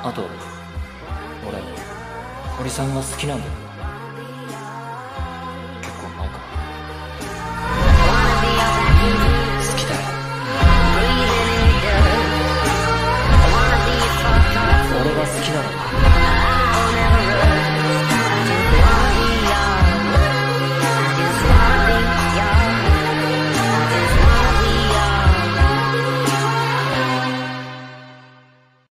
あと俺堀さんが好きなんだよ。